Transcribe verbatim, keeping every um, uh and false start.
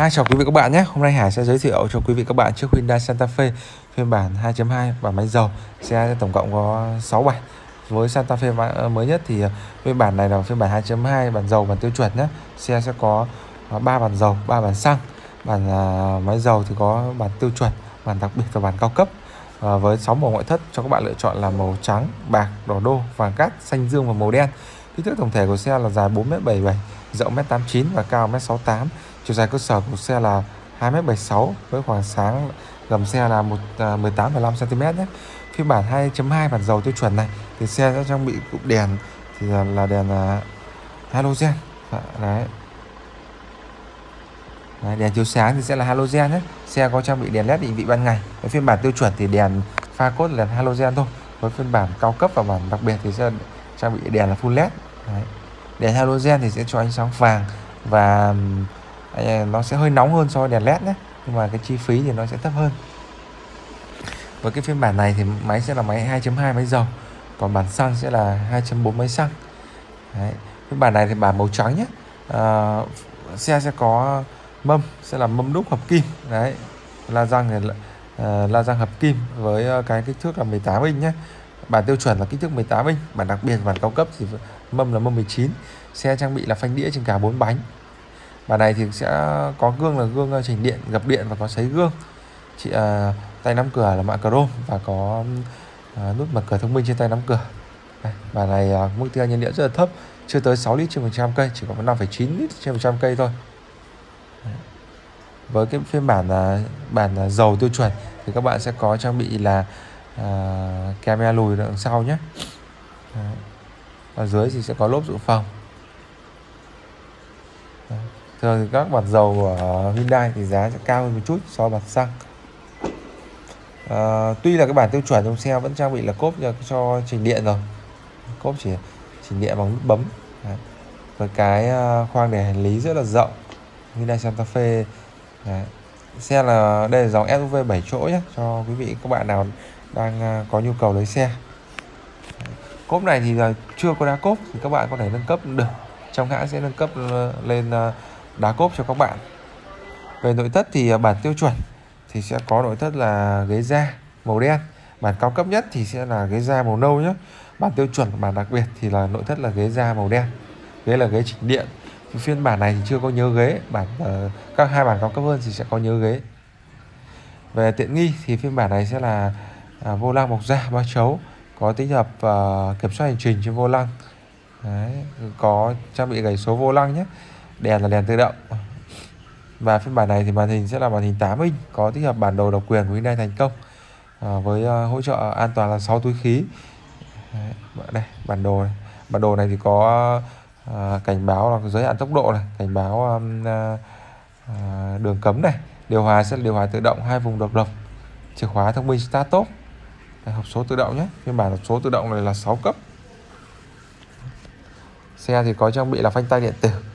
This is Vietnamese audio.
Hi, chào quý vị các bạn nhé. Hôm nay Hải sẽ giới thiệu cho quý vị các bạn chiếc Hyundai Santa Fe phiên bản hai chấm hai bản máy dầu. Xe tổng cộng có sáu bản. Với Santa Fe mới nhất thì phiên bản này là phiên bản hai chấm hai bản dầu, bản tiêu chuẩn nhé. Xe sẽ có ba bản dầu, ba bản xăng. Bản uh, máy dầu thì có bản tiêu chuẩn, bản đặc biệt và bản cao cấp. Uh, với sáu màu ngoại thất cho các bạn lựa chọn là màu trắng, bạc, đỏ đô, vàng cát, xanh dương và màu đen. Kích thước tổng thể của xe là dài bốn mét bảy mươi bảy, rộng một mét tám mươi chín và cao một mét sáu mươi tám. Chiều dài cơ sở của xe là hai mét bảy mươi sáu với khoảng sáng gầm xe là một mười tám phẩy năm xăng ti mét nhé. Phiên bản hai chấm hai bản dầu tiêu chuẩn này thì xe sẽ trang bị cụm đèn thì là, là đèn uh, halogen. Đấy. Đấy, đèn chiếu sáng thì sẽ là halogen nhé. Xe có trang bị đèn led định vị ban ngày. Với phiên bản tiêu chuẩn thì đèn pha cốt là đèn halogen thôi. Với phiên bản cao cấp và bản đặc biệt thì sẽ trang bị đèn là full led. Đấy. Đèn halogen thì sẽ cho ánh sáng vàng và nó sẽ hơi nóng hơn so với đèn led nhé, nhưng mà cái chi phí thì nó sẽ thấp hơn. Với cái phiên bản này thì máy sẽ là máy hai chấm hai máy dầu, còn bản xăng sẽ là hai chấm bốn máy xăng. Đấy. Phiên bản này thì bản màu trắng nhé. À, xe sẽ có mâm sẽ là mâm đúc hợp kim. Đấy, la răng thì là, uh, la răng hợp kim với uh, cái kích thước là mười tám inch nhé. Bản tiêu chuẩn là kích thước mười tám inch, bản đặc biệt bản cao cấp thì mâm là mâm mười chín. Xe trang bị là phanh đĩa trên cả bốn bánh. Bản này thì sẽ có gương là gương chỉnh điện, gập điện và có sấy gương. Chị uh, tay nắm cửa là mạ chrome và có uh, nút mở cửa thông minh trên tay nắm cửa. Đây, bản này uh, mức tiêu nhiên liệu rất là thấp, chưa tới sáu lít trên một trăm cây, chỉ có năm phẩy chín lít trên một trăm cây thôi. Đấy. Với cái phiên bản uh, bản uh, dầu tiêu chuẩn thì các bạn sẽ có trang bị là uh, camera lùi đằng sau nhé. Đấy. Ở dưới thì sẽ có lốp dự phòng. Đấy. Thường thì các bản dầu của Hyundai thì giá sẽ cao hơn một chút so với bản xăng. À, tuy là cái bản tiêu chuẩn trong xe vẫn trang bị là cốp cho, cho chỉnh điện rồi, cốp chỉ chỉnh điện bằng nút bấm. Đấy. Với cái khoang để hành lý rất là rộng, Hyundai Santa Fe. Đấy. Xe là đây là dòng ét u vê bảy chỗ nhé, cho quý vị các bạn nào đang có nhu cầu lấy xe. Đấy. Cốp này thì là chưa có đá cốp thì các bạn có thể nâng cấp được, trong hãng sẽ nâng cấp lên đá cốp cho các bạn. Về nội thất thì bản tiêu chuẩn thì sẽ có nội thất là ghế da màu đen, bản cao cấp nhất thì sẽ là ghế da màu nâu nhé. Bản tiêu chuẩn, bản đặc biệt thì là nội thất là ghế da màu đen, ghế là ghế chỉnh điện. Phiên bản này thì chưa có nhớ ghế, bản uh, các hai bản cao cấp hơn thì sẽ có nhớ ghế. Về tiện nghi thì phiên bản này sẽ là uh, vô lăng bọc da ba chấu, có tích hợp uh, kiểm soát hành trình trên vô lăng. Đấy, có trang bị gảy số vô lăng nhé, đèn là đèn tự động. Và phiên bản này thì màn hình sẽ là màn hình tám inch, có tích hợp bản đồ độc quyền của Hyundai thành công, à, với uh, hỗ trợ an toàn là sáu túi khí. Đấy, đây bản đồ này. Bản đồ này thì có uh, cảnh báo là giới hạn tốc độ này, cảnh báo um, uh, uh, đường cấm này, điều hòa sẽ là điều hòa tự động hai vùng độc lập, chìa khóa thông minh start top, đây, hộp số tự động nhé. Phiên bản hộp số tự động này là sáu cấp. Xe thì có trang bị là phanh tay điện tử,